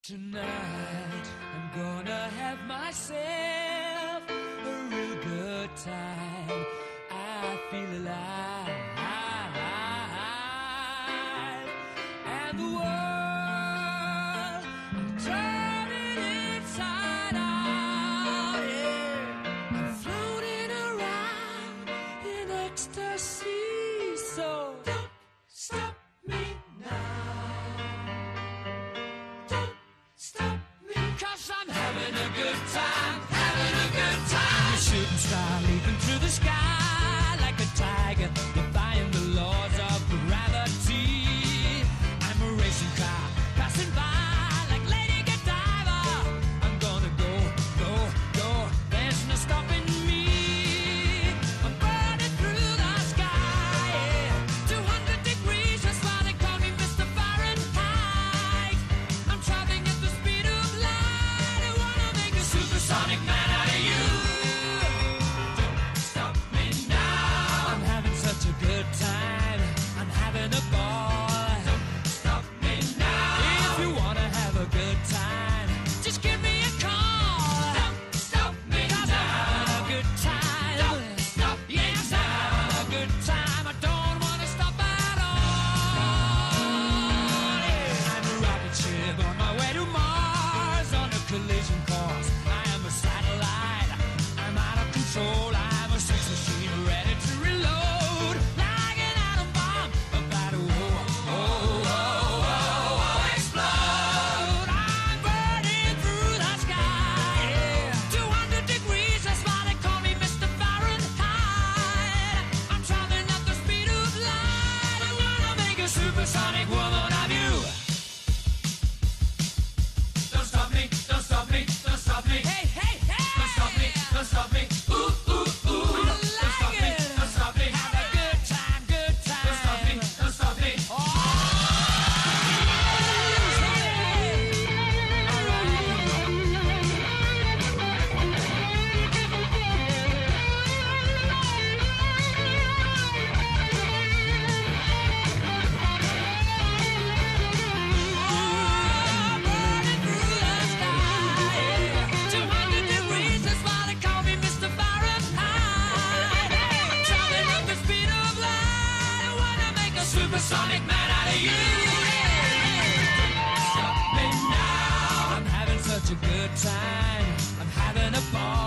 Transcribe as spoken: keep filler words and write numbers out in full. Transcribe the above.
Tonight, I'm gonna have myself a real good time. I feel alive, and the world, I'm turning inside out, yeah. I'm floating around in ecstasy, so don't stop me now. Stop me, cause I'm having a good time, having a good time. A shooting star leaping through the sky like a tiger, defying the laws of gravity. I'm a racing car passing by like Lady Godiva. I'm gonna go, go, go, there's no stopping me. I'm burning through the sky, yeah. two hundred degrees, that's why they call me Mister Fahrenheit. I'm traveling at the speed of light. I wanna make a supersonic man out of you. Don't stop me now. I'm having such a good time. I'm having a ball. Don't stop me now. If you wanna have a good time, just give me a call. Don't stop me now. 'Cause I'm having a good time. Don't stop me yes, now. I'm having a good time. I don't wanna stop at all. Yeah. I'm a rocket ship on my way to Mars on a collision course. I am a satellite. I'm out of control. I'm a sex machine ready to reload. Like an atom bomb about to oh, oh, oh, oh, oh, explode. I'm burning through the sky, yeah. two hundred degrees, that's why they call me Mister Fahrenheit. I'm traveling at the speed of light. I wanna make a supersonic woman of you. Don't stop me, don't stop me, don't stop me. Hey, hey, hey! Don't stop me, don't stop me. Ooh, ooh, ooh. I don't like stop me, it. don't stop me. Have a good time, good time. Don't stop me, don't stop me. Oh! Burning through the sky, two hundred degrees, that's why they call me Mister Fahrenheit. I'm traveling at the speed of light. I wanna make a supersonic man out of you. Stop me now. I'm having such a good time. I'm having a ball.